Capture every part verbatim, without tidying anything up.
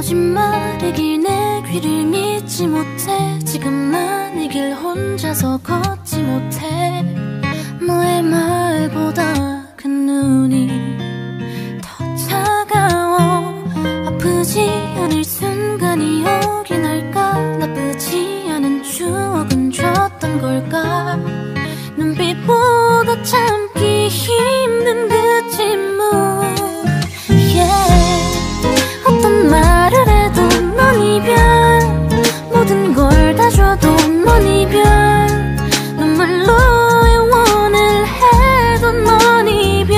거짓말이길 내 귀를 믿지 못해. 지금 난 이 길 혼자서 걷지 못해. 너의 말보다 그 눈이 더 차가워. 아프지 않을 순간이 오긴 할까. 나쁘지 않은 추억은 줬던 걸까. 눈빛보다 참기 힘든 그 침묵. yeah. 어떤 말을 해도 넌 이별. 모든 걸 다 줘도 넌 이별. 눈물로 애원을 해도 넌 이별.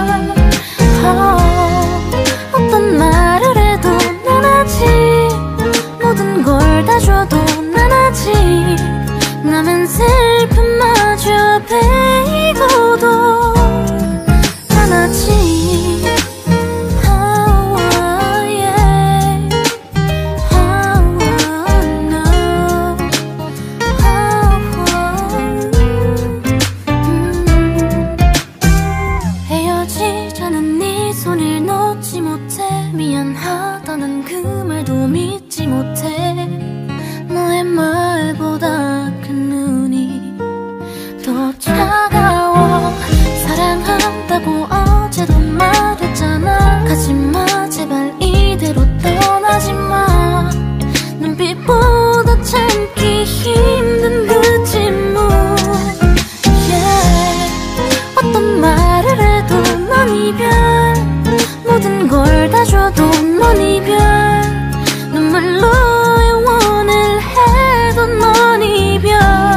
oh. 어떤 말을 해도 난 아직. 모든 걸 다 줘도 난 아직. 남은 슬픔마저 베이고도 난 아직. 미안하다는 그 말도 믿지 못해. 너의 말보다 그 눈이 더 차가워. 사랑한다고 어제도 말했잖아. 가지마 제발 이대로 떠나지마. 눈빛보다 참기 힘든 그 침묵. yeah. 어떤 말을 해도 넌 이별. 모든 걸 다 줘도 넌 이별. 눈물로 애원을 해도 넌 이별.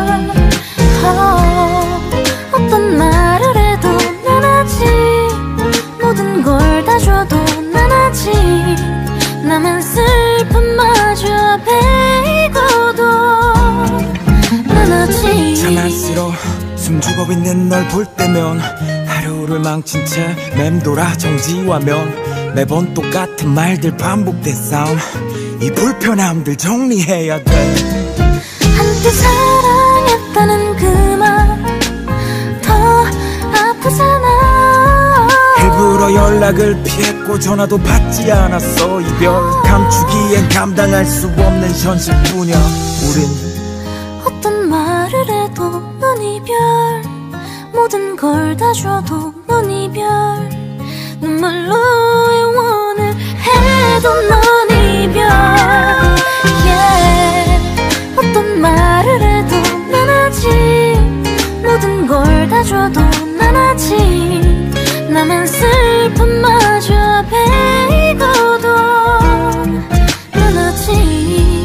oh. 어떤 말을 해도 난 아직. 모든 걸 다 줘도 난 아직. 남은 슬픔마저 베이고도 난 아직. 장난스러 숨죽어 있는 널 볼 때면 하루를 망친 채 맴돌아 정지화면. 매번 똑같은 말들 반복된 싸움. 이 불편함들 정리해야 돼. 한때 사랑했다는 그 말 더 아프잖아. 일부러 연락을 피했고 전화도 받지 않았어. 이별 감추기엔 감당할 수 없는 현실뿐이야 우린. 어떤 말을 해도 넌 이별. 모든 걸 다 줘도 넌 이별. 눈물로 애원을 해도 넌 이별. yeah. 어떤 말을 해도 난 아직. 모든 걸 다 줘도 난 아직. 남은 슬픔마저 베이고도 난 아직.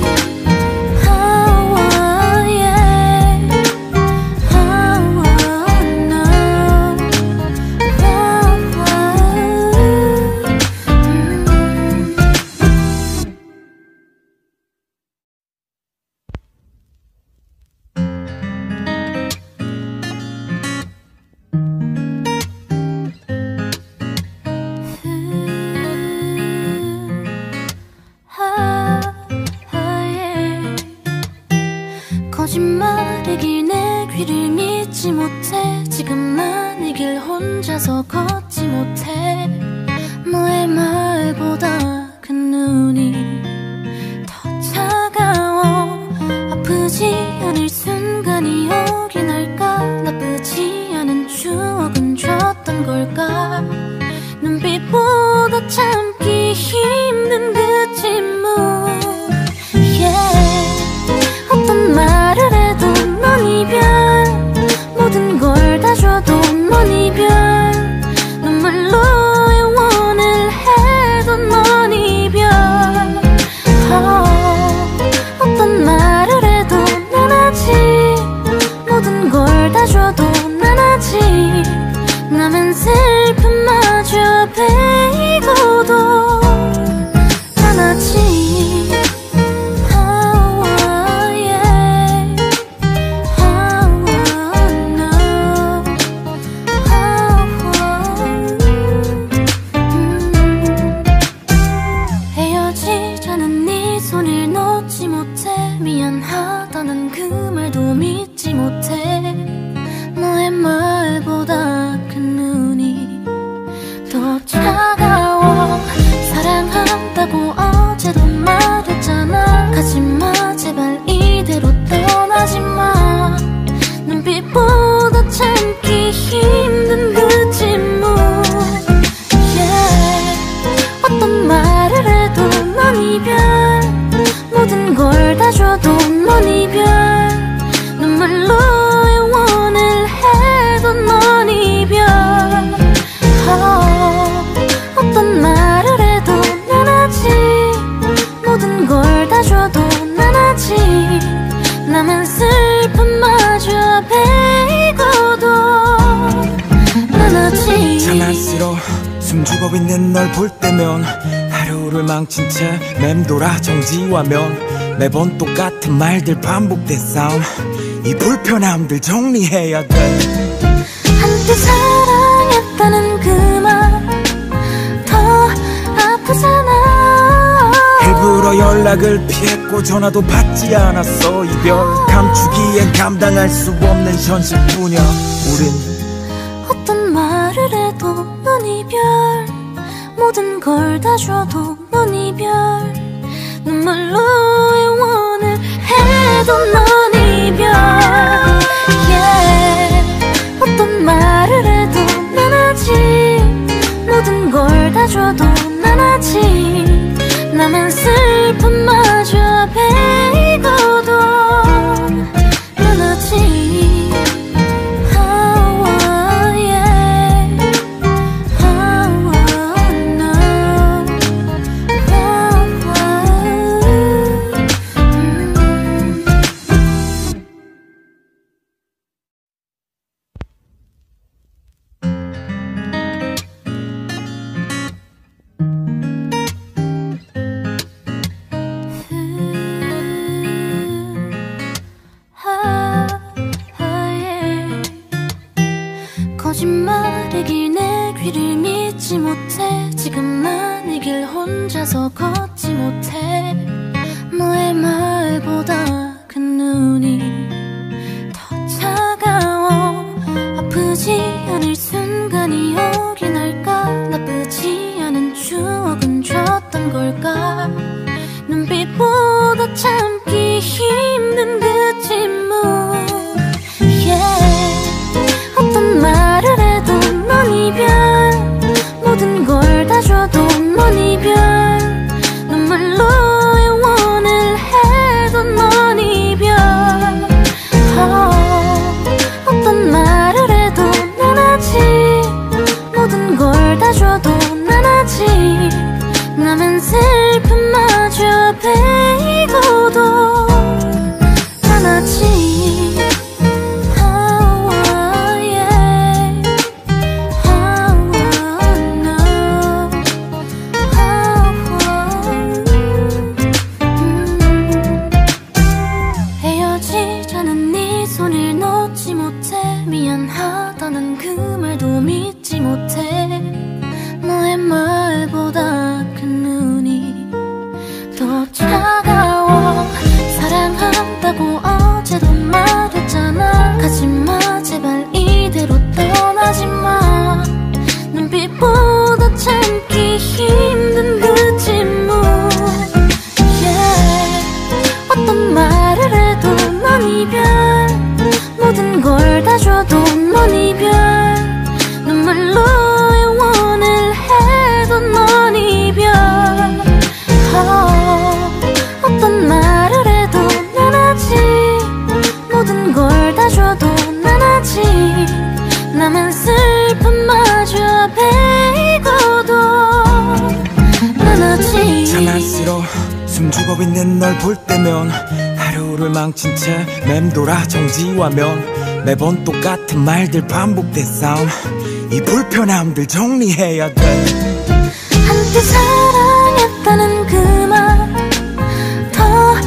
거짓말이길 내 귀를 믿지 못해. 지금 난 이 길 혼자서 걷지 못해. 너의 말보다 그 눈이 더 차가워. 아프지 않을 순간이 오긴 할까. 나쁘지 않은 추억은 줬던 걸까. 눈빛보다 참기 힘든 그 침묵. yeah. 어떤 말을 해도 넌 이별. 모든 걸 다 줘도 넌 이별. 눈물로 애원을 해도 넌 이별. oh. 어떤 말을 해도 난 아직. 모든 걸 다 줘도 난 아직. 남은 슬픔마저 베이고도 싫어 숨죽어 있는 널 볼 때면 하루를 망친 채 맴돌아 정지화면 매번 똑같은 말들 반복된 싸움 이 불편함들 정리해야 돼 한때 사랑했다는 그 말 더 아프잖아 일부러 연락을 피했고 전화도 받지 않았어 이별 감추기엔 감당할 수 없는 현실뿐이야 우린 어떤 말을 해도 넌 이별 모든 걸 다 줘도 넌 이별 눈물로 애원을 해도 넌 이별 yeah. 어떤 말을 해도 난 아직 모든 걸 다 줘도 난 아직 남은 슬픔마저 베이고도 난 아직 거짓말이길 내 귀를 믿지 못해 지금 난 이 길 혼자서 걷지 못해 너의 말보다 그 눈이 더 차가워 아프지 않을 순간이 오긴 할까 나쁘지 않은 추억은 줬던 걸까 눈빛보다 참기 힘든 그 침묵 yeah. 어떤 말을 해도 넌 이별 모든 걸 다 줘도 넌 이별 눈물로 애원을 해도 넌 이별 oh, 어떤 말을 해도 난 아직 모든 걸 다 줘도 난 아직 남은 슬픔마저 베이고도 난 아직 미안하다는 그 말도 믿지 못해 너의 말보다 그 눈이 더 차가워 사랑한다고 어제도 말했잖아 가지마 제발 이대로 떠나지마 눈빛보다 참기 힘든 그 침묵 yeah. 어떤 말을 해도 넌 이별 모든 걸 다 줘도 넌 이별 눈물로 애원을 해도 넌 이별 oh, 어떤 말을 해도 난 아직 모든 걸 다 줘도 난 아직 남은 슬픔마저 베이고도 난 아직 참 싫어 숨죽어 있는 널 볼 때면 하루를 망친 채 맴돌아 정지화면 매번 똑같은 말들 반복된 싸움 이 불편함들 정리해야 돼 한때 사랑했다는 그 말 더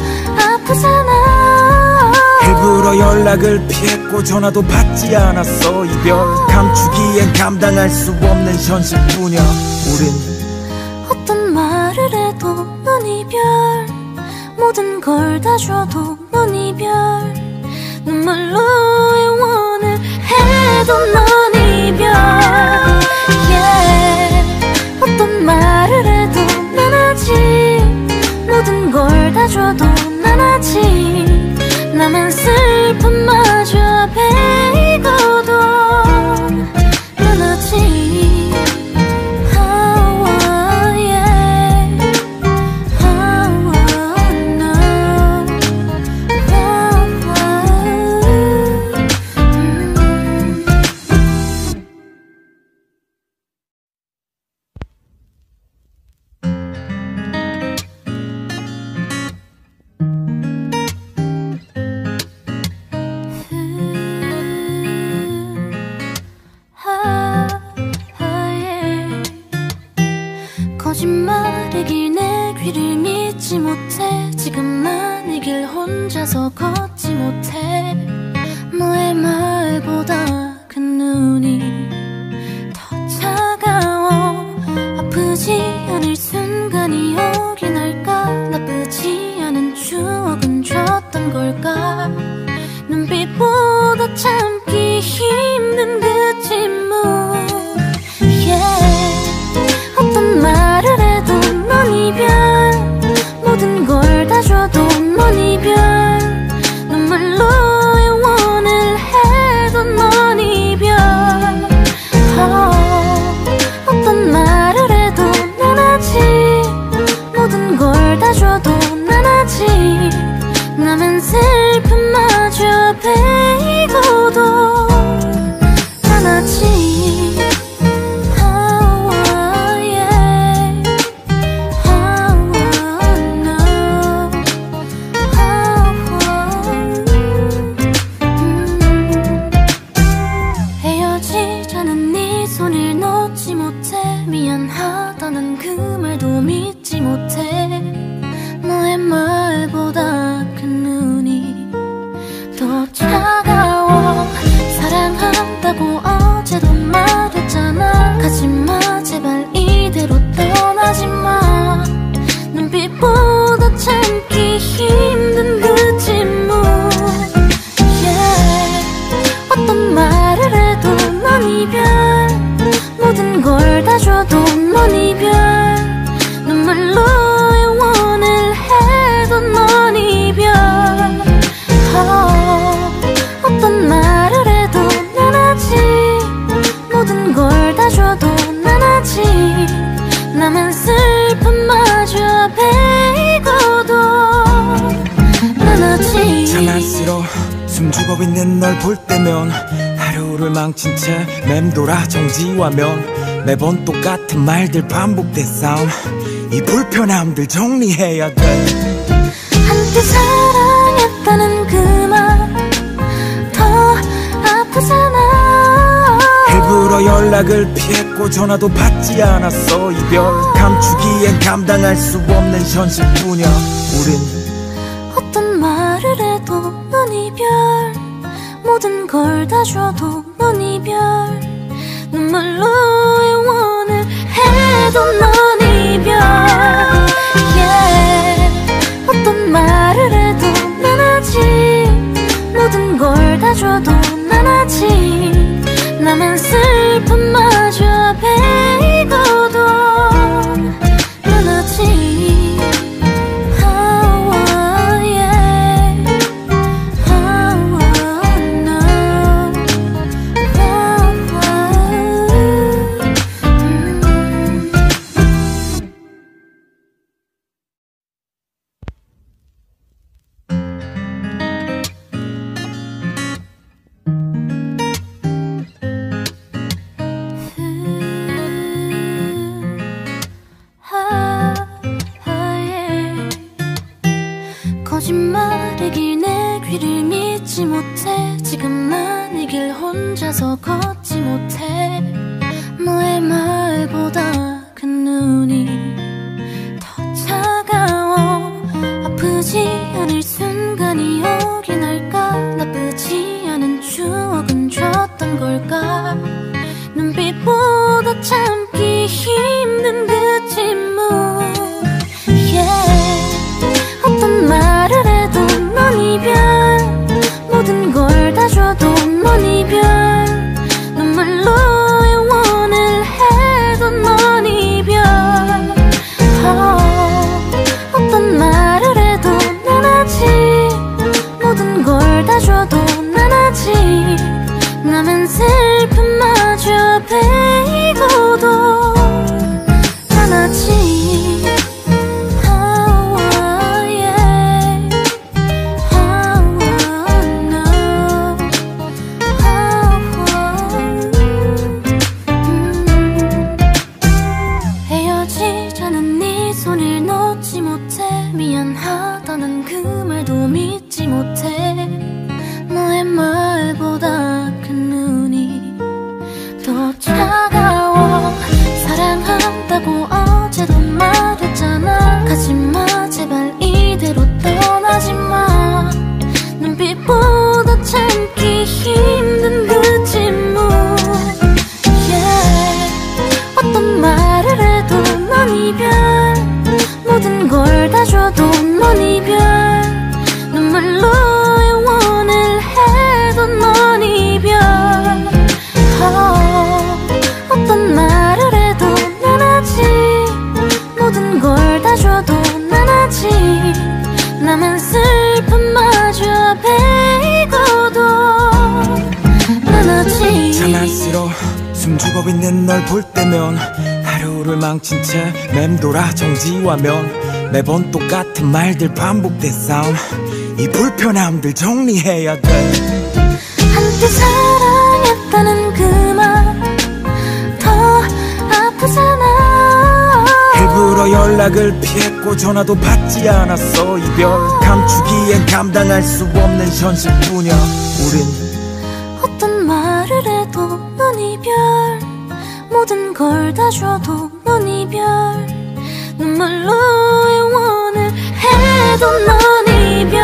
아프잖아 일부러 연락을 피했고 전화도 받지 않았어 이별 감추기엔 감당할 수 없는 현실뿐이야 우린 어떤 말을 해도 넌 이별 모든 걸 다 줘도 넌 이별 눈물로 애원을 해도 넌 이별 yeah. 어떤 말을 해도 난 아직 모든 걸 다 줘도 난 아직 남은 슬픔마저 베이고도 난 아직 말이길 내 귀를 믿지 못해. 지금 난 이 길 혼자서 걷지 못해. 너의 말보다 그 눈이 더 차가워. 아프지 않을 순간이 오긴 할까. 나쁘지 않은 추억은 줬던 걸까. 눈빛보다 참기 힘든 그 침묵. yeah. 어떤 말을 해도 넌 이별, 모든 걸 다 줘도 넌 이별, 눈물로 애원을 해도 넌 이별. oh. 어떤 말을 해도 난 아직, 모든 걸 다 줘도 난 아직, 남은 슬픔마저 베이고도 난 아직. 미안하다는 그 말도 믿지 못해. 너의 말보다 그 눈이 더 차가워. 사랑한다고 어제도 말했잖아. 가지마 제발 이대로 떠나지마. 눈빛보다 참기 힘든 그 침묵. yeah. 어떤 말을 해도 넌 이별, 모든 걸 다 줘도 넌 이별, 눈물로 애원을 해도 넌 이별. oh. 어떤 말을 해도 난 아직, 모든 걸 다 줘도 난 아직, 남은 슬픔마저 베이고도 난 아직. 장난스러 숨죽어 있는 널 볼 때면 하루를 망친 채 맴돌아 정지화면. 매번 똑같은 말들 반복된 싸움. 이 불편함들 정리해야 돼. 한때 사랑했다는 그 말 더 아프잖아. 일부러 연락을 피했고 전화도 받지 않았어. 이별 감추기엔 감당할 수 없는 현실뿐이야. 우린 어떤 말을 해도 넌 이별, 모든 걸 다 줘도 넌 이별, 눈물로 애원을 해도 넌 이별. yeah. 어떤 말을 해도 난 아직, 모든 걸 다 줘도 난 아직, 남은 슬픔마저 베이고도 난 아직. 거짓말이길 내 귀를 믿지 못해. 지금 난 이 길 혼자서 걷지 못해. 너의 말보다 그 눈이 더 차가워. 아프지 않을 순간이 오긴 할까. 나쁘지 않은 추억은 줬던 걸까. 눈빛보다 참기 힘든 그 침묵. yeah. 어떤 말을 해도 넌 이별, 모든 걸 다 줘도 넌 이별, 눈물로 애원을 해도 넌 이별. oh. 어떤 말을 해도 난 아직, 모든 걸 다 줘도 난 아직, 남은 슬픔마저 베이고도 난 아직. 미안하다는 그 말도 믿지 못해. 너의 말보다 그 눈이 더 차가워. 사랑한다고 어제도 말해. 가지마 제발 이대로 떠나지마. 눈빛보다 참기 힘든 그 침묵. yeah. 어떤 말을 해도 넌 이별, 모든 걸 다 줘도 넌 이별, 눈물로 애원을 해도 넌 이별. oh. 어떤 말을 해도 난 아직, 모든 걸 다 줘도 난 아직, 나만 슬픔마저 베이고도 난 아직 장난스러 숨죽어 있는 널 볼 때면 하루를 망친 채 맴돌아 정지화면 매번 똑같은 말들 반복된 싸움. 이 불편함들 정리해야 돼. 한때 사랑했다는 그 말 더 아프잖아. 일부러 연락을 피했고 전화도 받지 않았어. 이별 감추기엔 감당할 수 없는 현실뿐이야. 우린 어떤 말을 해도 넌 이별, 모든 걸 다 줘도 넌 이별, 눈물로 애원을 해도 넌 이별.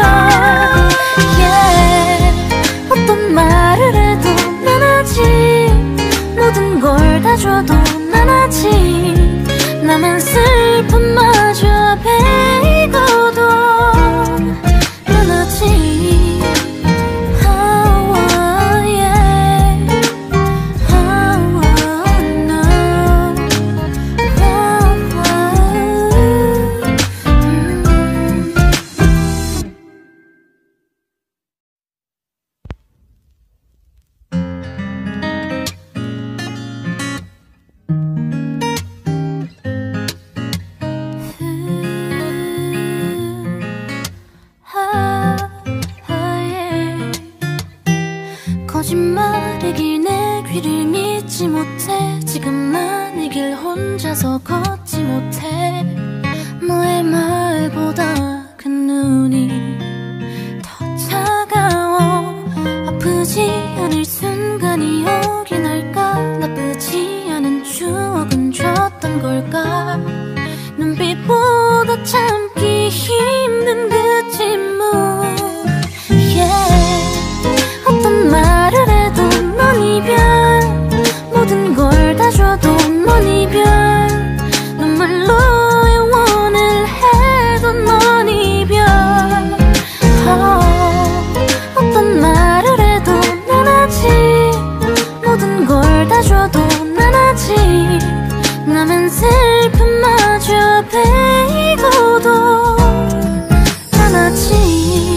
yeah. 어떤 말을 해도 난 아직, 모든 걸 다 줘도 난 아직, 나만 슬픔마저 베이고도 난 아직. 거짓말이길 내 귀를 믿지 못해. 지금 난 이 길 혼자서 걷지 못해. 너의 말보다 그 눈이 더 차가워. 아프지 않을 순간이 오긴 할까. 나쁘지 않은 추억은 줬던 걸까. 눈빛보다 참기 힘든 그 침묵. yeah. 어떤 말을 해도 넌 이별, 모든 걸 다 줘도 넌 이별, 눈물로 애원을 해도 넌 이별. oh. 어떤 말을 해도 난 아직, 모든 걸 다 줘도 난 아직, 나만 슬픔마저 베이고도 난 아직.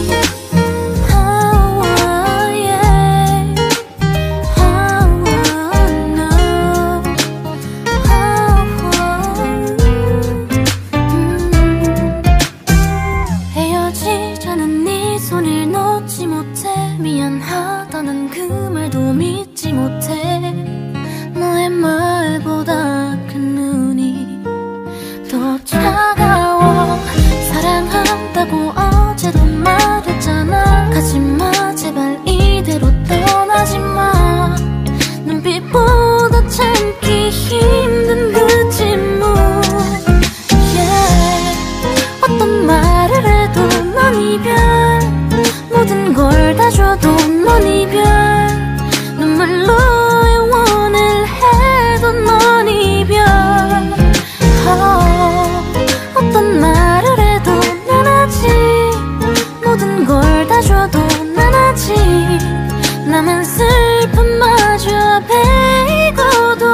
미안하다는 그 말도 믿지 못해. 너의 말보다 그 눈이 더 차가워. 사랑한다고 어제도 말했잖아. 가지마 제발 이대로 떠나지마. 눈빛보다 참기 힘든 그 침묵. yeah. 어떤 말을 해도 넌 이별, 모든 걸 다 줘도 넌 이별, 눈물로 애원을 해도 넌 이별. oh. 어떤 말을 해도 난 아직, 모든 걸 다 줘도 난 아직, 나만 슬픔마저 베이고도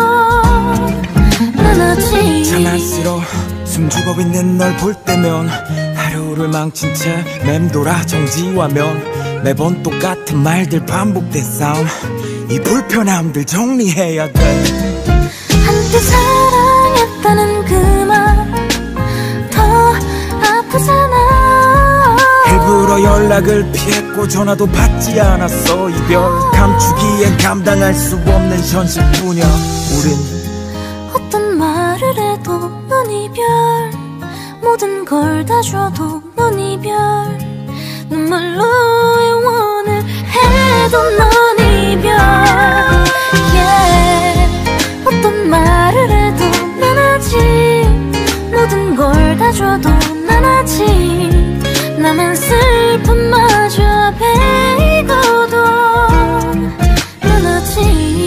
난 아직. 장난스러 숨죽어 있는 널 볼 때면 하루를 망친 채 맴돌아 정지화면 매번 똑같은 말들 반복된 싸움. 이 불편함들 정리해야 돼. 한때 사랑했다는 그 말 더 아프잖아. 일부러 연락을 피했고 전화도 받지 않았어. 이별 감추기엔 감당할 수 없는 현실뿐이야. 우린 어떤 말을 해도 넌 이별, 모든 걸 다 줘도 넌 이별, 눈물로 애원을 해도 넌 이별. yeah. 어떤 말을 해도 난 아직, 모든 걸 다 줘도 난 아직 남은 슬픔마저 베이고도 난 아직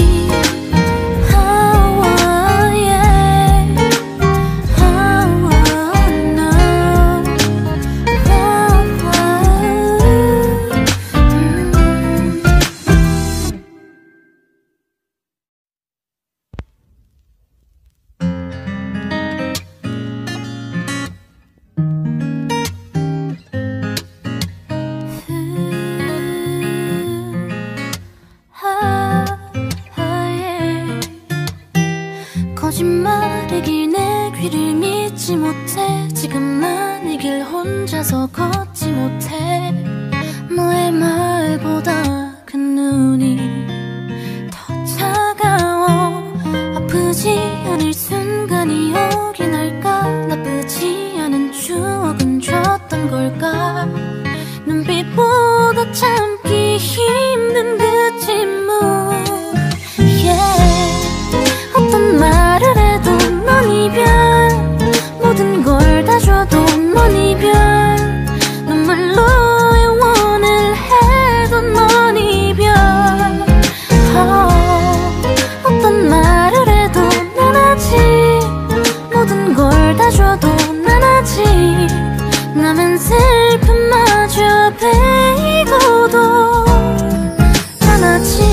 거짓말이길 내 귀를 믿지 못해. 지금 난 이 길 혼자서 걷지 못해. 너의 말보다 그 눈이 더 차가워. 아프지 않을 순간이 오긴 할까. 나쁘지 않은 추억은 줬던 걸까. 눈빛보다 참기 힘든 그 침묵. yeah. 어떤 말을 해도 넌 이별, 모든 걸 다 줘도 넌 이별, 눈물로 애원을 해도 넌 이별. oh, 어떤 말을 해도 난 아직 모든 걸 다 줘도 난 아직 남은 슬픔마저 베이고도 난 아직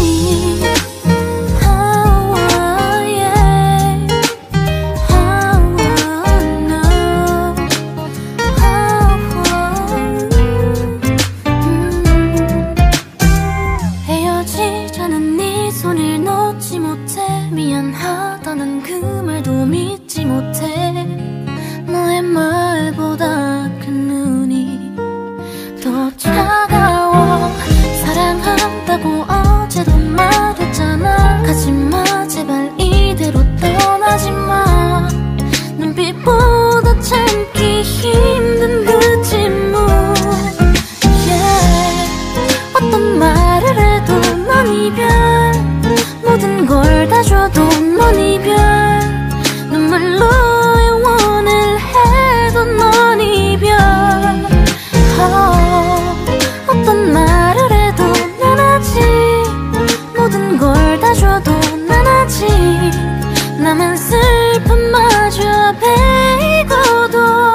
미안하다는 그 말도 믿지 못해. 너의 말보다 그 눈이 더 차가워. 사랑한다고 어제도 말했잖아. 가지마 제발 이대로 떠나지마. 눈빛보다 참기 힘든 그 침묵. yeah. 어떤 말을 해도 넌 이별, 모든 걸 다 줘도 넌 이별, 눈물로 애원을 해도 넌 이별. oh, 어떤 말을 해도 난 아직 모든 걸 다 줘도 난 아직 남은 슬픔마저 베이고도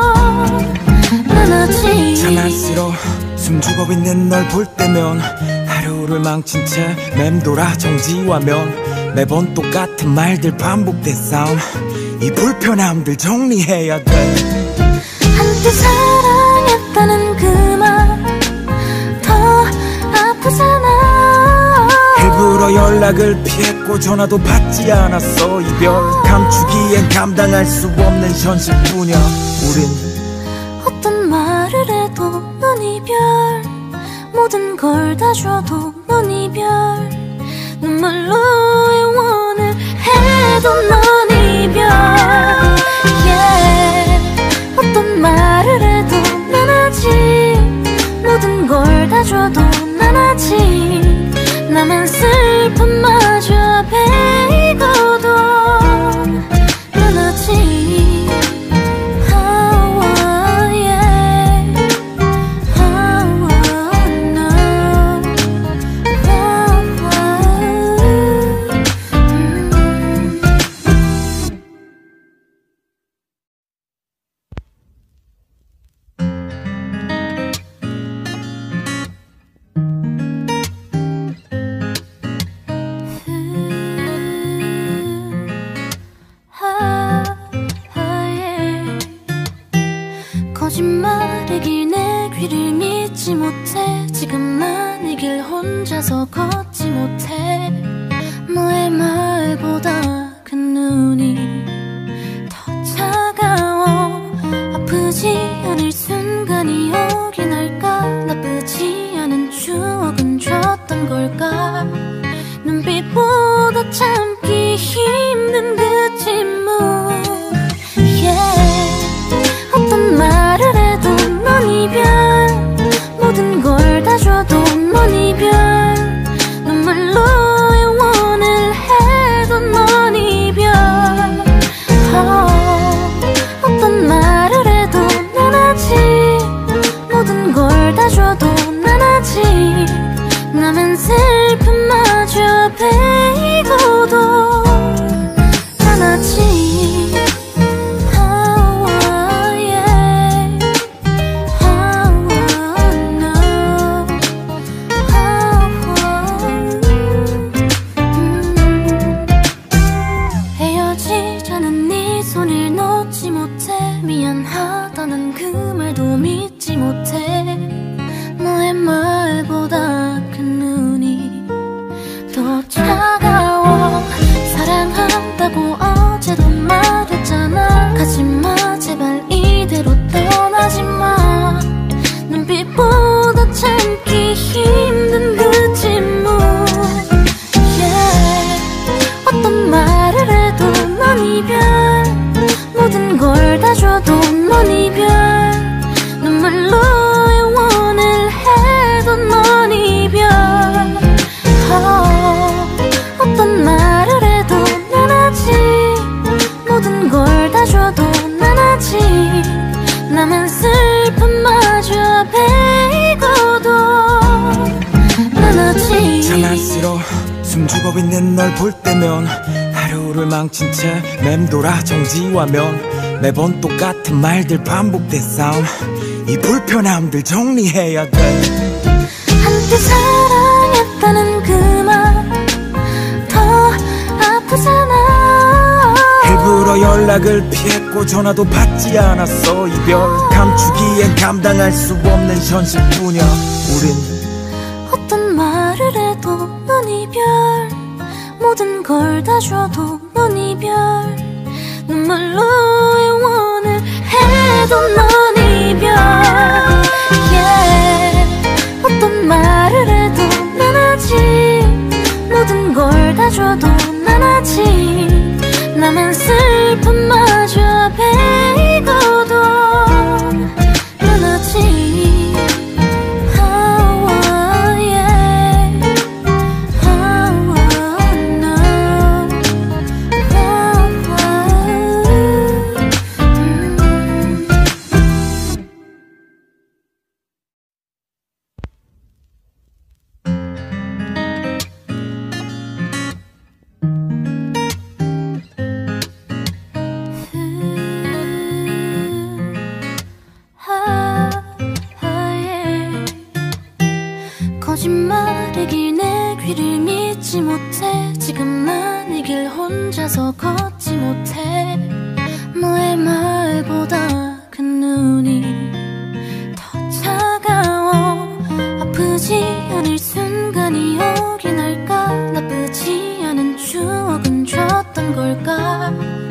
난 아직 참을수록 숨죽어 있는 널 볼 때면 하루를 망친 채 맴돌아 정지화면. 매번 똑같은 말들 반복된 싸움. 이 불편함들 정리해야 돼. 한때 사랑했다는 그 말 더 아프잖아. 일부러 연락을 피했고 전화도 받지 않았어. 이별 감추기엔 감당할 수 없는 현실뿐이야. 우린 어떤 말을 해도 넌 이별, 모든 걸 다 줘도 넌 이별, 눈물로 애원을 해도 넌 이별. yeah. 어떤 말을 해도 난 아직 모든 걸 다 줘도 난 아직 남은 슬픔마저 베이고도 난 아직 거짓말이길 내 귀를 믿지 못해. 지금 난 이 길 혼자서 걷지 못해. 너의 말보다 그 눈이 더 차가워. 아프지 않을 순간이 오긴 할까. 나쁘지 않은 추억은 줬던 걸까. 눈빛보다 참기 힘든 그 침묵. yeah. 어떤 말을 해도 넌 이별, 모든 걸 다 줘도 넌 이별, 눈물로 애원을 해도 넌 이별. 미안하다는 그 말도 믿지 못해. 너의 말보다 그 눈이 더 차가워. 사랑한다고 어제도 말했잖아. 가지마 제발 이대로 떠나지마. 눈빛보다 참기 힘든 그 침묵. yeah. 어떤 말을 해도 넌 이별, 모든 걸 다 줘도 넌 이별, 눈물로 애원을 해도 넌 이별. oh. 어떤 말을 해도 난 아직, 모든 걸 다 줘도 난 아직, 나만 슬픔마저 베이고도 난 아직 장난스러 숨죽어 있는 널 볼 때면 하루를 망친 채 맴돌아 정지화면 매번 똑같은 말들 반복된 싸움. 이 불편함들 정리해야 돼. 한때 사랑했다는 그 말 더 아프잖아. 일부러 연락을 피했고 전화도 받지 않았어. 이별 감추기엔 감당할 수 없는 현실뿐이야. 우린 어떤 말을 해도 넌 이별, 모든 걸 다 줘도 넌 이별, 눈물로 애원을 해도 넌 이별. yeah. 어떤 말을 해도 난 아직, 모든 걸 다 줘도 난 아직, 나만 슬픔마저 베이고도 난 아직. 거짓말의 길 내 귀를 믿지 못해. 지금 난 이 길 혼자서 걷지 못해. 너의 말보다 그 눈이 더 차가워. 아프지 않을 순간이 오긴 할까. 나쁘지 않은 추억은 줬던 걸까.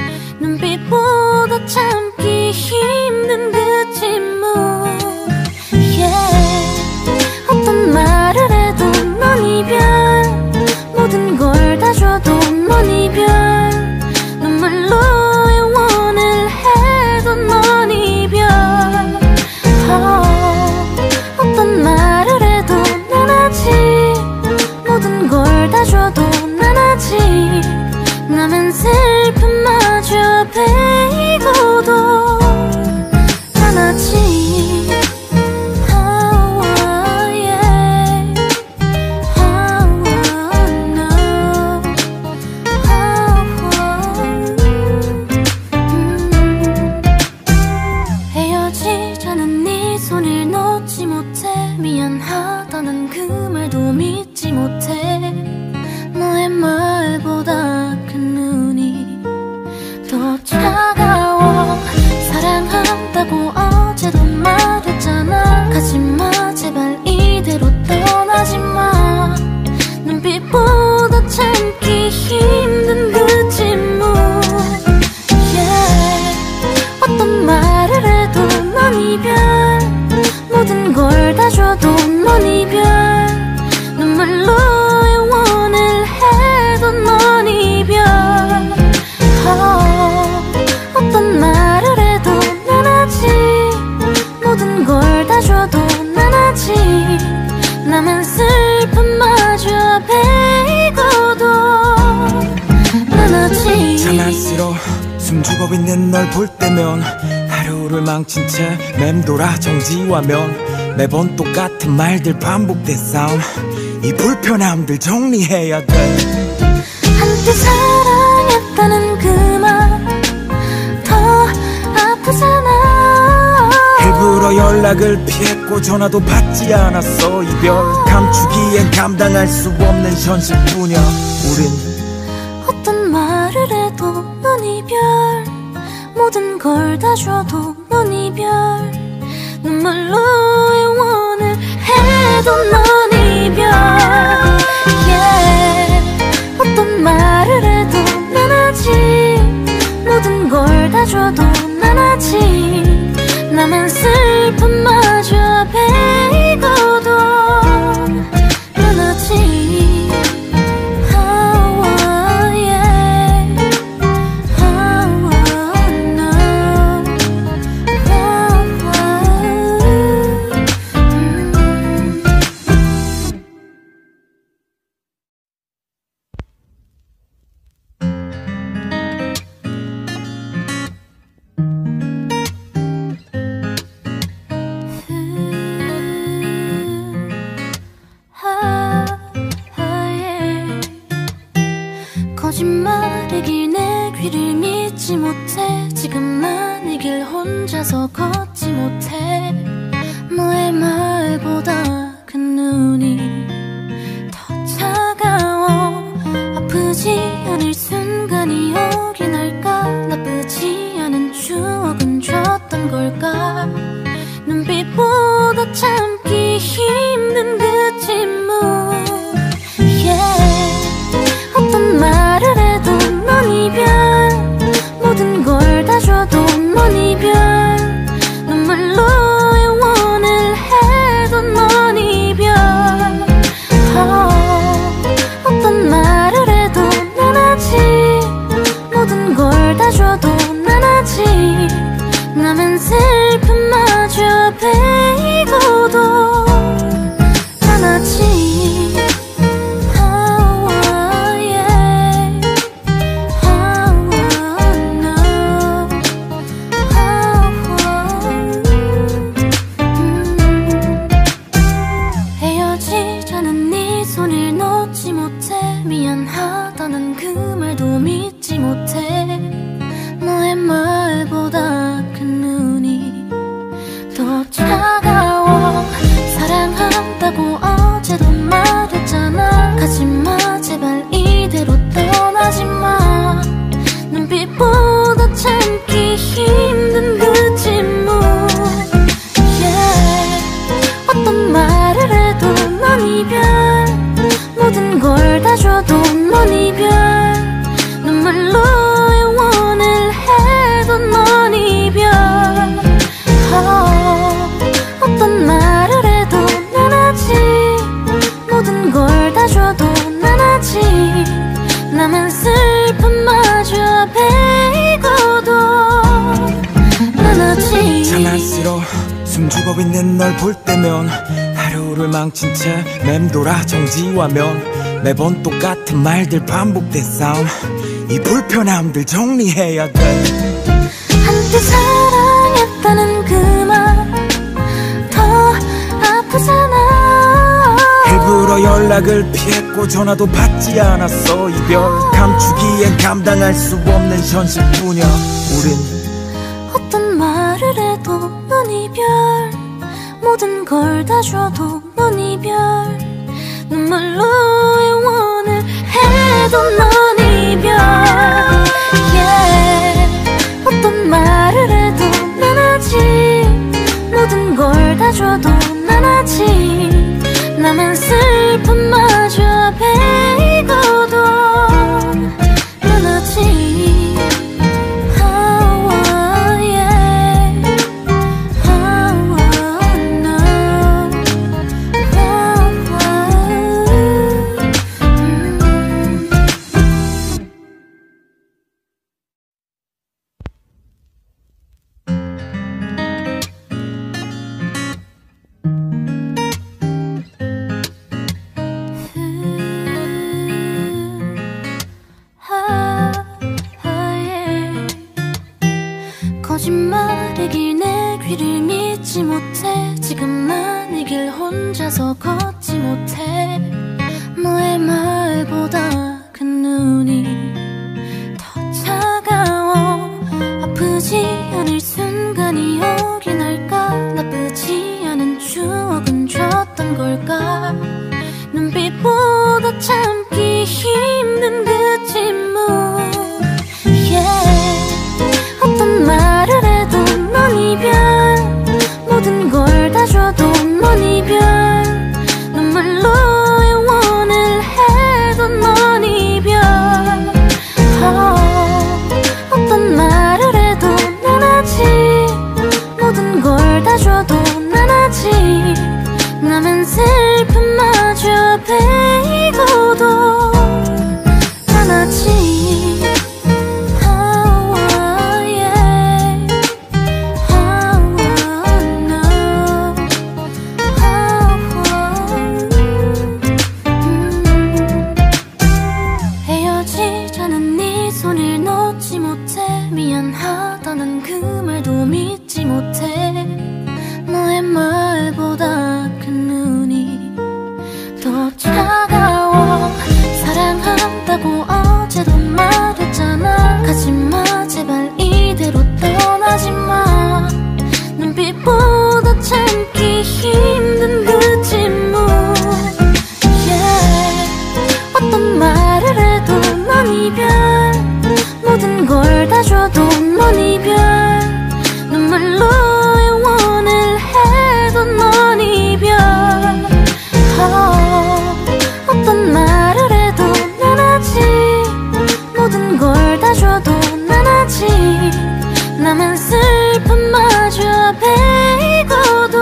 눈빛보다 참기 힘든 그 침묵. yeah. 어떤 말을 해도 넌 이별, 모든 걸 다 줘도 넌 이별, 눈물로 애원을 해도 넌 이별. oh. 어떤 말을 해도 난 아직, 모든 걸 다 줘도 난 아직, 나만 슬픔마저 베이고도 난 아직. 미안하다는 그 말도 믿지 못해. 너의 말보다 그 눈이 더 차가워. 사랑한다고 어제도 말했잖아. 가지마 제발 이대로 떠나지마. 눈빛보다 참기 힘든 그 침묵. yeah. 어떤 말을 해도 넌 이별, 모든 걸 다 줘도 넌 이별, 눈물로 애원을 해도 넌 이별. oh. 어떤 말을 해도 난 아직, 모든 걸 다 줘도 난 아직, 나만 슬픔마저 베이고도 난 아직. 장난스러 숨죽어 있는 널 볼 때면 하루를 망친 채 맴돌아 정지화면 매번 똑같은 말들 반복된 싸움. 이 불편함들 정리해야 돼. 한때 사랑했다는 그 말 더 아프잖아. 일부러 연락을 피했고 전화도 받지 않았어. 이별 감추기엔 감당할 수 없는 현실뿐이야. 우린 어떤 말을 해도 넌 이별, 모든 모든 걸 다 줘도 넌 이별 눈물로 애원을 해도 넌 이별 yeah. 어떤 말을 해도 난 아직 모든 걸 다 줘도 난 아직 나만 슬픔마저 베이고도 난 아직 거짓말이길 내 귀를 믿지 못해 지금 난 이 길 혼자서 걷지 못해 너의 말보다 그 눈이 더 차가워 아프지 않을 순간이 오긴 할까 나쁘지 않은 추억은 줬던 걸까 눈빛보다 참기 힘든 그 침묵 yeah. 어떤 말을 해도 넌 이별 모든 걸 다 줘도 넌 이별 눈물로 애원을 해도 넌 이별 oh, 어떤 말을 해도 난 아직 모든 걸 다 줘도 난 아직 남은 슬픔마저 베이고도 난 아직 미안하다는 그 말도 믿지 못해 너의 말보다 그 눈이 더 차가워 사랑한다고 어제도 말했잖아 가지마 제발 이대로 떠나지마 눈빛보다 참기 힘든 그 침묵 yeah. 어떤 말을 해도 넌 이별 모든 걸 다 줘도 넌 이별 눈물로 애원을 해도 넌 이별 oh, 어떤 말을 해도 난 아직 모든 걸 다 줘도 난 아직 남은 슬픔마저 베이고도 난 아직 장난스러 숨죽어 있는 널 볼 때면 하루를 망친 채 맴돌아 정지화면 매번 똑같은 말들 반복된 싸움 이 불편함들 정리해야 돼 한때 사랑했다는 그 말 더 아프잖아 일부러 연락을 피했고 전화도 받지 않았어 이별 감추기엔 감당할 수 없는 현실뿐이야 우린 어떤 말을 해도 넌 이별 모든 걸 다 줘도 넌 이별 눈물로 애원을 해도 넌 이별 yeah. 어떤 말을 해도 난 아직 모든 걸 다 줘도 난 아직 남은 슬픔마저 베이고도 난 아직 거짓말이길 내 귀를 믿지 못해 지금 난 이 길 혼자서 걷지 못해 너의 말보다 그 눈이 더 차가워 아프지 않을 순간이 오긴 할까 나쁘지 않은 추억은 줬던 걸까 눈빛보다 참기 힘든 그 침묵 yeah. 어떤 말 다 줘도 난 아직 남은 슬픔마저 베이고도 난 아직 미안하다는 그 말도 믿지 못해. 너의 말보다 그 눈이 더 차가워. 사랑한다고 어제도 말했잖아. 가지마 제발 이대로 떠나지마. 눈빛보다 참기 힘든 그 침묵. yeah. 어떤 말을 해도 넌 이별, 모든 걸 다 줘도 넌 이별, 눈물로 애원을 해도 넌 이별. oh, 어떤 말을 해도 난 아직 모든 걸 다 줘도 난 아직 남은 슬픔마저 베이고도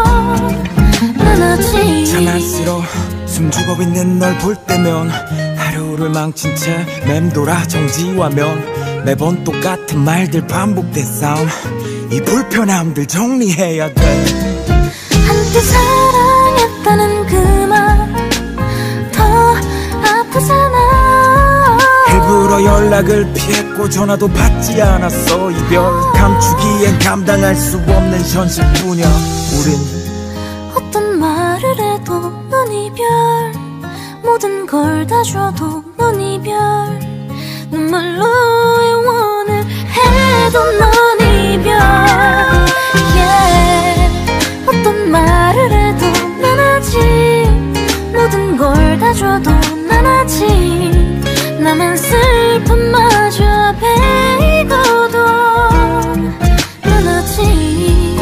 난 아직 장난스러 숨죽어 있는 널 볼 때면 하루를 망친 채 맴돌아 정지화면 매번 똑같은 말들 반복된 싸움. 이 불편함들 정리해야 돼. 함께 사랑했다는 그 말 더 아프잖아. 일부러 연락을 피했고 전화도 받지 않았어. 이별 감추기엔 감당할 수 없는 현실뿐이야. 우린 어떤 말을 해도 넌 이별, 모든 걸 다 줘도 넌 이별, 눈물로 애원을 해도 넌 이별. yeah. 어떤 말을 해도 난 아직 모든 걸 다 줘도 난 아직 남은 슬픔마저 베이고도 난 아직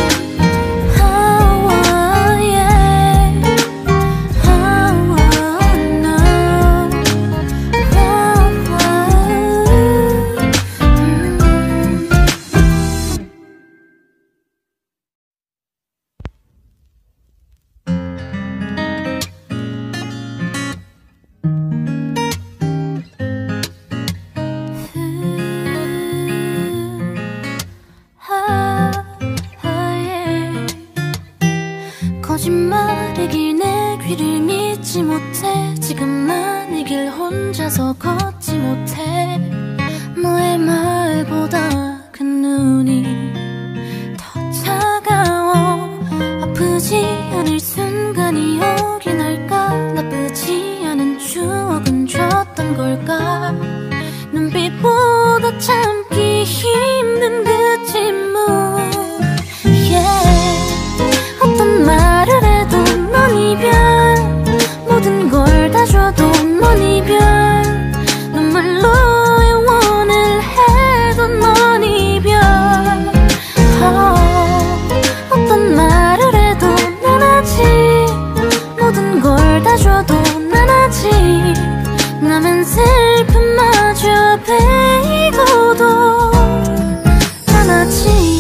거짓말이길 내 귀를 믿지 못해. 지금 난 이 길 혼자서 걷지 못해. 너의 말보다 그 눈이 더 차가워. 아프지 않을 순간이 오긴 할까. 나쁘지 않은 추억은 줬던 걸까. 눈빛보다 참기 힘든 그 침묵. yeah. 어떤 말을 해도 넌 이별, 모든 걸 다 줘도 넌 이별, 눈물로 애원을 해도 넌 이별. oh, 어떤 말을 해도 난 아직 모든 걸 다 줘도 난 아직 남은 슬픔마저 베이고도 난 아직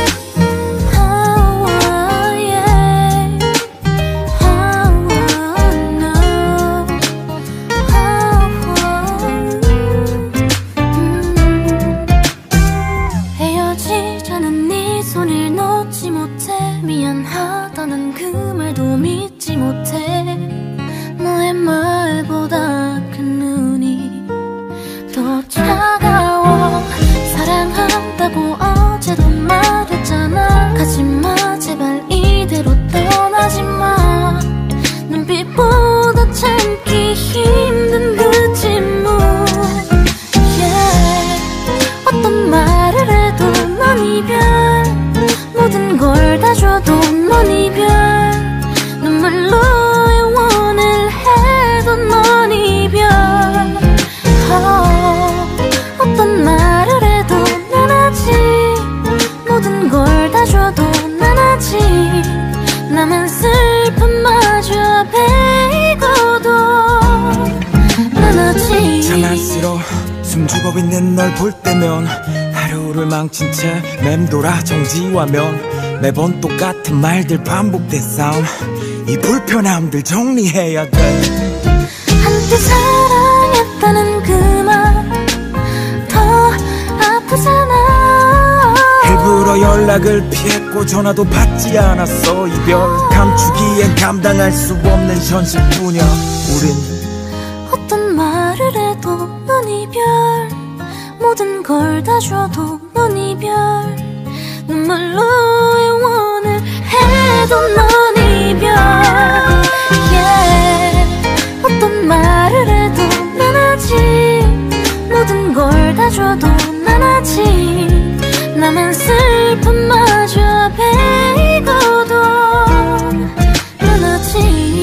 미안하다는 그 말도 믿지 못해. 너의 말보다 그 눈이 더 차가워. 사랑한다고 어제도 말했잖아. 가지마 제발 이대로 떠나지마. 눈빛보다 참기 힘든 그 침묵. yeah. 어떤 말을 해도 넌 이별, 모든 걸 다 줘도 넌 이별, 눈물로 애원을 해도 넌 이별. oh, 어떤 말을 해도 난 아직 모든 걸 다 줘도 난 아직 남은 슬픔마저 베이고도 난 아직 장난스러 숨죽어 있는 널 볼 때면 하루 하루를 망친 채 맴돌아 정지화면 매번 똑같은 말들 반복된 싸움 이 불편함들 정리해야 돼 한때 사랑했다는 그 말 더 아프잖아 일부러 연락을 피했고 전화도 받지 않았어 이별 감추기엔 감당할 수 없는 현실뿐이야 우린 어떤 말을 해도 넌 이별 모든 걸 다 줘도 넌 이별 눈물로 애원을 해도 넌 이별 yeah. 어떤 말을 해도 난 아직 모든 걸 다 줘도 난 아직 나만 슬픔마저 베이고도 난 아직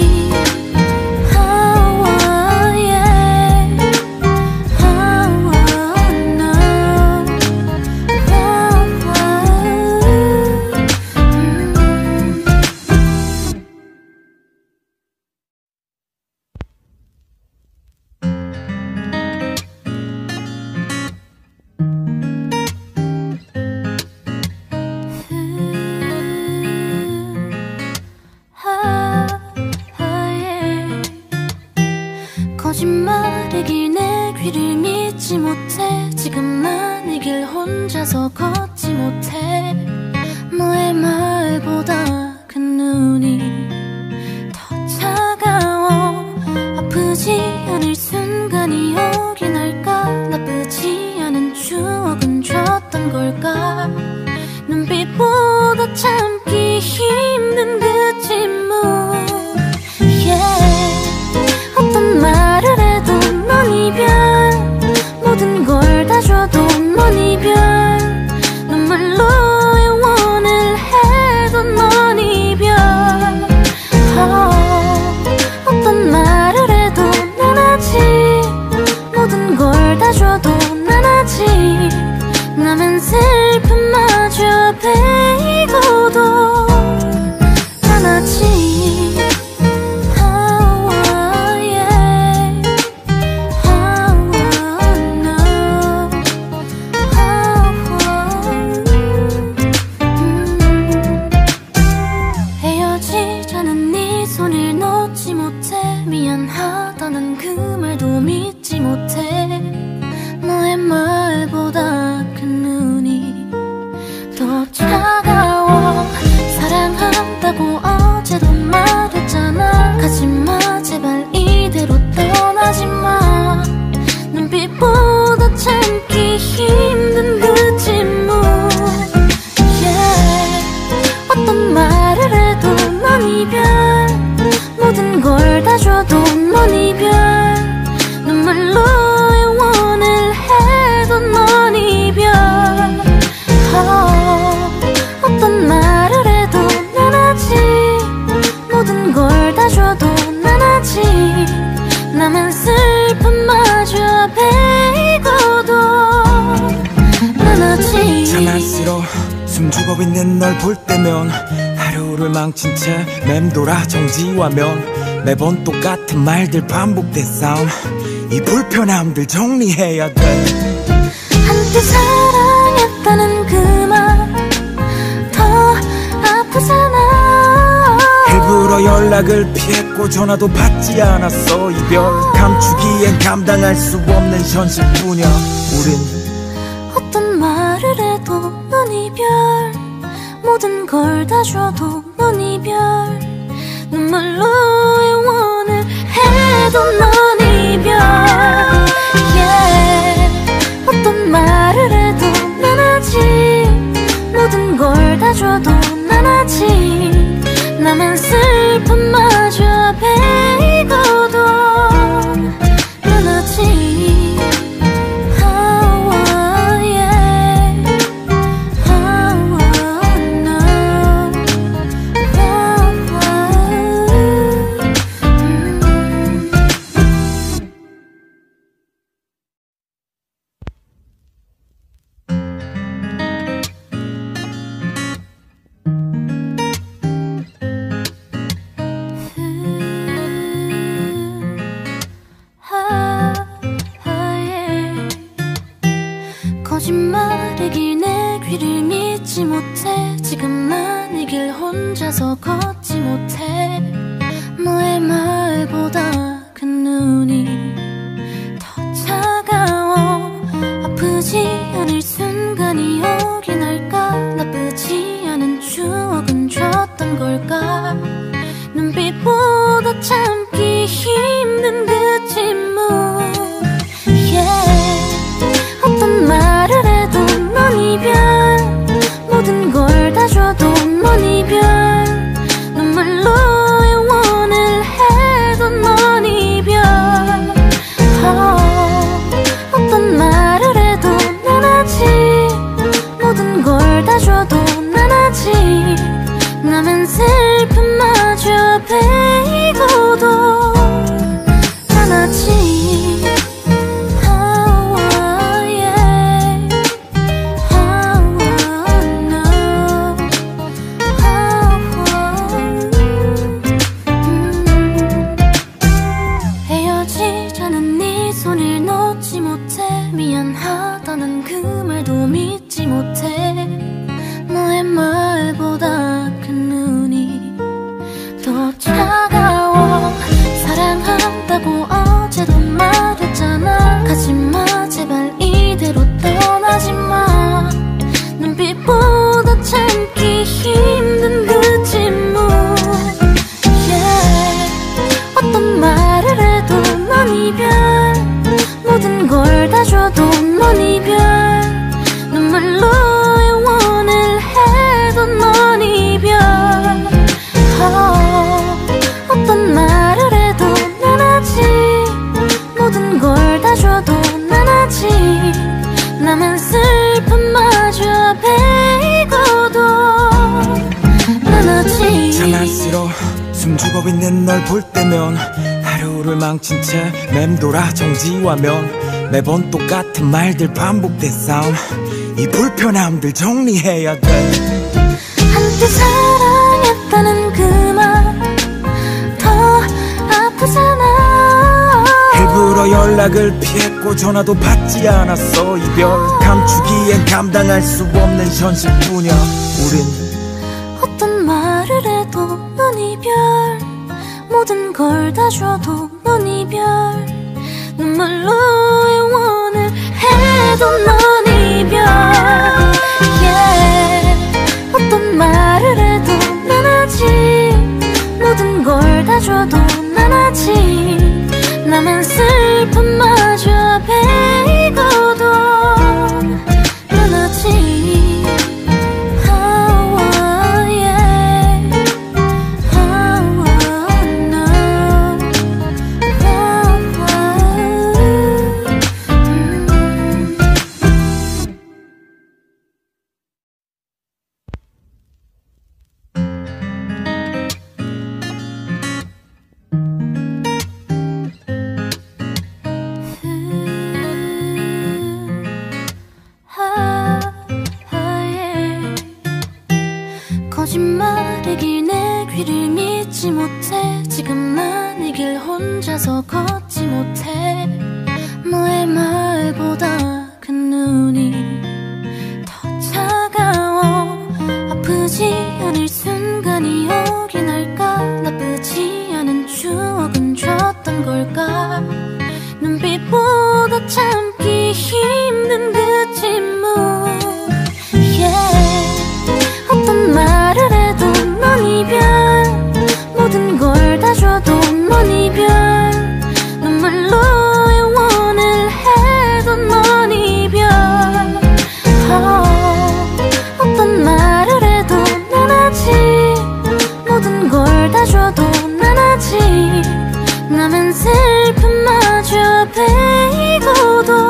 거짓말이길 내 귀를 믿지 못해 지금 난 이 길 혼자서 걷지 못해 너의 말보다 그 눈이 더 차가워 아프지 않을 순간이 오긴 할까 나쁘지 않은 추억은 줬던 걸까 눈빛보다 참기 힘든 그 침묵 yeah. 어떤 말을 해도 넌 이별 모든 걸 다 줘도 넌 이별 눈물로 애원을 해도 넌 이별 oh, 어떤 말을 해도 난 아직 모든 걸 다 줘도 난 아직 남은 슬픔마저 베이고도 난 아직 미안하다는 그 말도 믿지 못해 너의 말보다 그 눈이 더 차가워 사랑한다고 어제도 말했잖아 가지마 제발 이대로 떠나지마 눈빛보다 참기 힘든 그 침묵 yeah. 어떤 말을 해도 넌 이별 모든 걸 다 줘도 넌 이별 눈물로 애원을 해도 넌 이별 oh, 어떤 말을 해도 난 아직 모든 걸 다 줘도 난 아직 남은 슬픔마저 베이고도 난 아직 장난스러 숨죽어 있는 널 볼 때면 하루를 망친 채 맴돌아 정지화면 매번 똑같은 말들 반복된 싸움 이 불편함들 정리해야 돼 한때 사랑했다는 그 말 더 아프잖아 일부러 연락을 피했고 전화도 받지 않았어 이별 감추기엔 감당할 수 없는 현실뿐이야 우린 어떤 말을 해도 넌 이별 모든 걸 다 줘도 넌 이별 눈물로 애원을 해도 넌 이별 yeah. 어떤 말을 해도 난 아직 모든 걸 다 줘도 난 아직 남은 슬픔마저 베이고도 난 아직 놓지 못해. 지금 난 이 길 혼자서 걷지 못해. 너의 말보다 그 눈이 더 차가워. 아프지 않을 순간이 오긴 할까. 나쁘지 않은 추억은 줬던 걸까. 눈빛보다 참기 힘든 그 침묵. yeah. 어떤 말을 해도 넌 이별, 모든 걸 다 줘도 넌 이별, 눈물로 애원을 해도 넌 이별. oh. 어떤 말을 해도 난 아직, 모든 걸 다 줘도 난 아직 남은 슬픔마저 베이고도 난 아직 미안하다는 그 말도 믿지 못해. 너의 말보다 그 눈이 더 차가워. 사랑한다고 어제도 말했잖아. 가지마 제발 이대로 떠나지마. 눈빛보다 참기 힘든 그 침묵. yeah. 어떤 말을 해도 넌 이별, 모든 걸 다 줘도 넌 이별, 눈물로 애원을 해도 넌 이별. oh. 어떤 말을 해도 난 아직, 모든 걸 다 줘도 난 아직 남은 슬픔마저 베이고도 난 아직. 장난스러 숨죽어 있는 널 볼 때면 하루를 망친 채 맴돌아 정지화면. 매번 똑같은 말들 반복된 싸움. 이 불편함들 정리해야 돼. 한때 사랑했다는 그 말 더 아프잖아. 일부러 연락을 피했고 전화도 받지 않았어. 이별 감추기엔 감당할 수 없는 현실뿐이야. 우린 어떤 말을 해도 넌 이별, 모든 걸 다 줘도 넌 이별, 눈물로 애원을 해도 넌 이별. yeah. 어떤 말을 해도 난 아직, 모든 걸 다 줘도 난 아직 남은 슬픔마저 베이고도 난 아직. 거짓말이길 내 귀를 믿지 못해. 지금 난 이 길 혼자서 걷지 못해. 너의 말보다 그 눈이 더 차가워. 아프지 않을 순간이 오긴 할까. 나쁘지 않은 추억은 줬던 걸까. 눈빛보다 참기 힘든 그 침묵. yeah. 어떤 말을 해도 넌 이별, 모든 걸 다 줘도 넌 이별, 눈물로 애원을 해도 넌 이별. oh. 어떤 말을 해도 난 아직, 모든 걸 다 줘도 난 아직 남은 슬픔마저 베이고도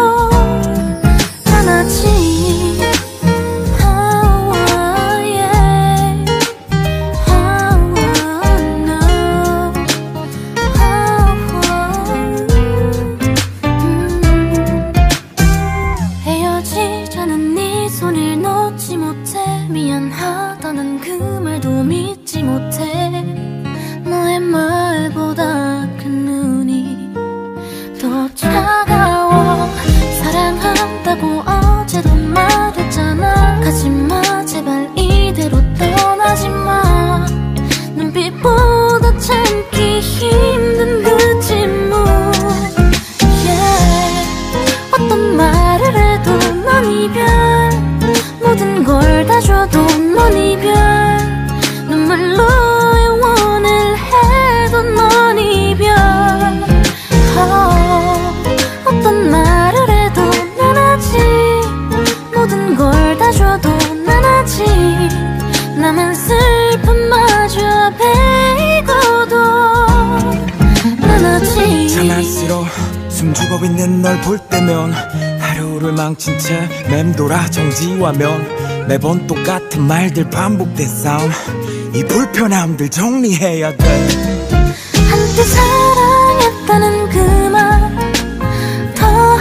슬픔마저 베이고도 난 아직 참 안 싫어 숨죽어 있는 널 볼 때면 하루를 망친 채 맴돌아 정지화면 매번 똑같은 말들 반복된 싸움 이 불편함들 정리해야 돼 한때 사랑했다는 그 말 더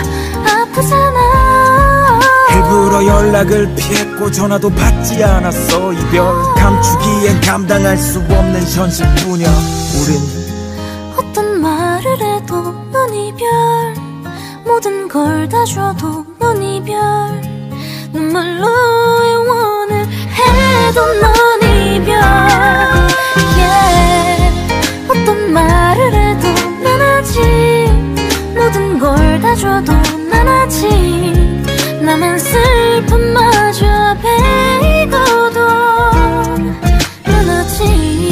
아프잖아 일부러 연락을 피했고 전화도 받지 않았어 이별 감추기엔 감당할 수 없는 현실뿐이야 우린 어떤 말을 해도 넌 이별 모든 걸 다 줘도 넌 이별 눈물로 애원을 해도 넌 이별 yeah. 어떤 말을 해도 난 아직 모든 걸 다 줘도 난 아직 나만 슬픔마저 베이고도 난 아직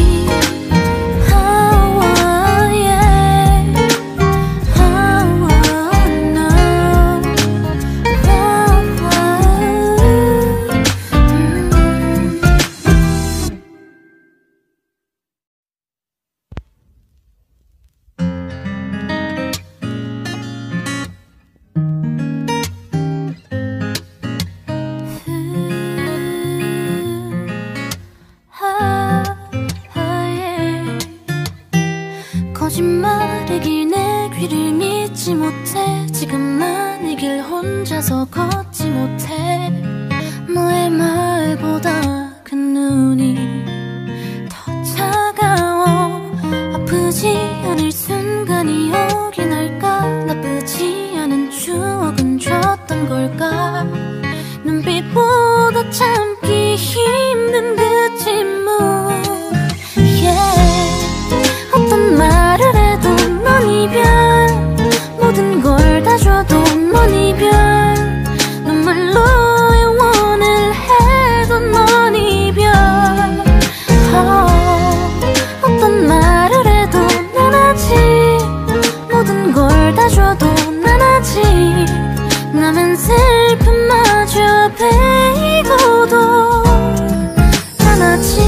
거짓말이길 내 귀를 믿지 못해 지금 난 이 길 혼자서 걷지 못해 너의 말보다 그 눈이 더 차가워 아프지 않을 순간이 오긴 할까 나쁘지 않은 추억은 줬던 걸까 눈빛보다 참기 힘든 그 침묵 yeah. 어떤 말을 해도 넌 이별 모든 걸 다 줘도 넌 이별 눈물로 애원을 해도 넌 이별 oh. 어떤 말을 해도 난 아직 모든 걸 다 줘도 난 아직 남은 슬픔마저 베이고도 난 아직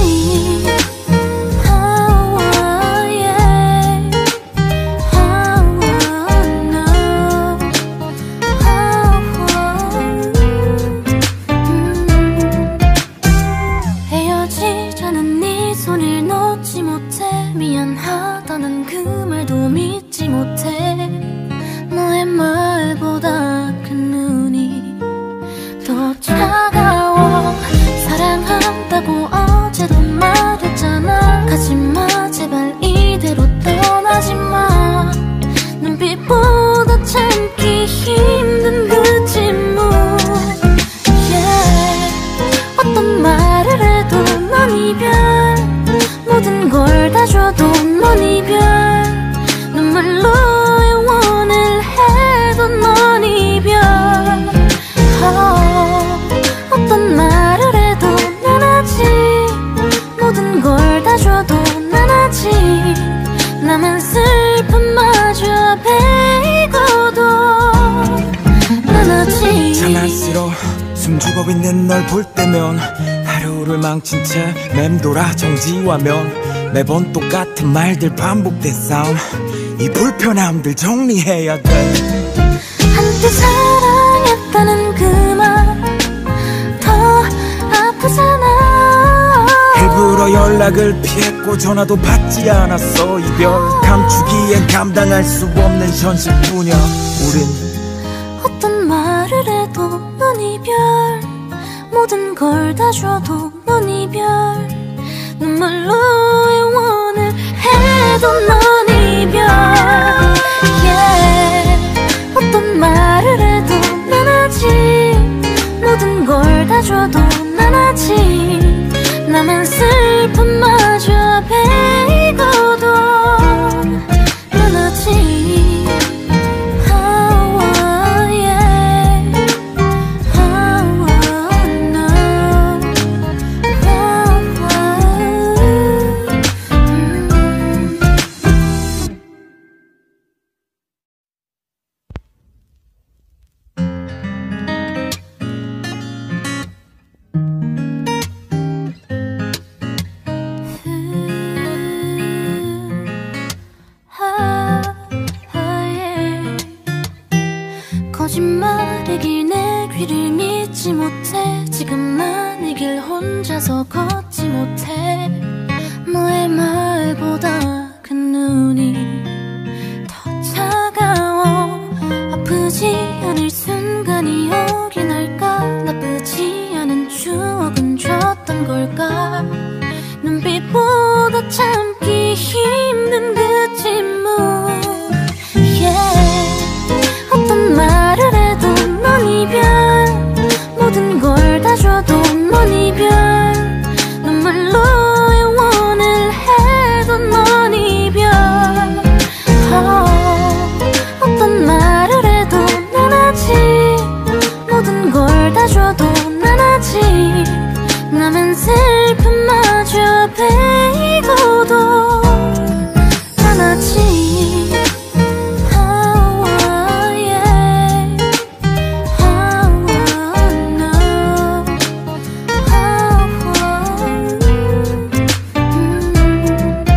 미안하다는 그 말도 믿지 못해 너의 말보다 그 눈이 더 차가워 사랑한다고 어제도 말했잖아 가지마 제발 이대로 떠나지마 눈빛보다 참기 힘든 그 침묵 yeah. 어떤 말을 해도 넌 이별 모든 걸 다 줘도 넌 이별 눈물로 애원을 해도 넌 이별 oh. 어떤 말을 해도 난 아직 모든 걸 다 줘도 난 아직 남은 슬픔마저 베이고도 난 아직 참 안 싫어 숨죽어 있는 널 볼 때면 하루를 망친 채 맴돌아 정지화면 매번 똑같은 말들 반복된 싸움 이 불편함들 정리해야 돼 한때 사랑했다는 그 말 더 아프잖아 일부러 연락을 피했고 전화도 받지 않았어 이별 감추기엔 감당할 수 없는 현실뿐이야 우린 어떤 말을 해도 넌 이별 모든 걸 다 줘도 넌 이별 눈물로 애원을 해도 넌 이별 yeah. 어떤 말을 해도 난 아직 모든 걸 다 줘도 난 아직 남은 슬픔마저 베이고도 난 아직 눈빛보다 참기 힘든 그 침묵. yeah. 어떤 말을 해도 넌 이별, 모든 걸 다 줘도 넌 이별, 눈물로 애원을 해도 넌 이별. oh. 어떤 말을 해도 난 아직, 모든 걸 다 줘도 난 아직 남은 슬픔마저 베이고도 난 아직 oh, yeah. oh, no. oh, 음.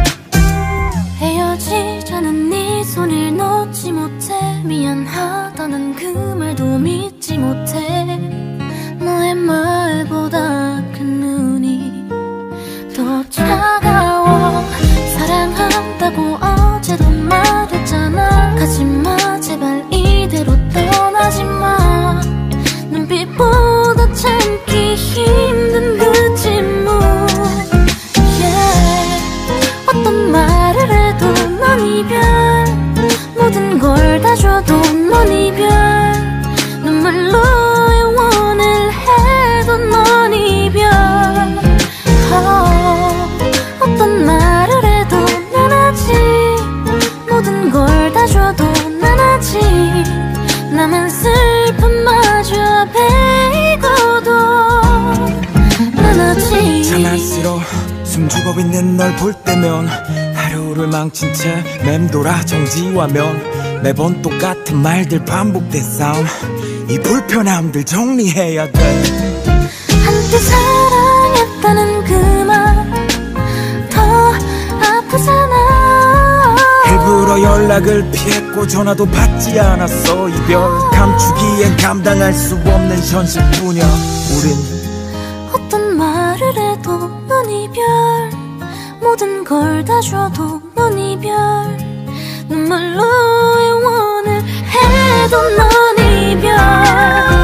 헤어지자는 네 손을 놓지 못해, 미안하다는 그 말도 믿지 못해. 너의 말보다 그 눈이 더 차가워. 사랑한다고 어제도 말했잖아. 가지마 제발 이대로 떠나지마. 눈빛보다 참기 힘든 그 침묵. yeah. 어떤 말을 해도 넌 이별, 모든 걸 다 줘도 넌 이별, 눈물로 애원을 해도 넌 이별. oh. 어떤 말을 해도 난 아직, 모든 걸 다 줘도 난 아직 남은 슬픔마저 베이고도 난 아직 장난스러 숨죽어 있는 널 볼 때면 하루를 망친 채 맴돌아 정지화면, 매번 똑같은 말들 반복된 싸움. 이 불편함들 정리해야 돼. 한때 사랑했다는 그 말 더 아프잖아. 일부러 연락을 피했고 전화도 받지 않았어. 이별 감추기엔 감당할 수 없는 현실뿐이야. 우린 어떤 말을 해도 넌 이별, 모든 걸 다 줘도 넌 이별, 눈물로 애원을 해도 넌 이별.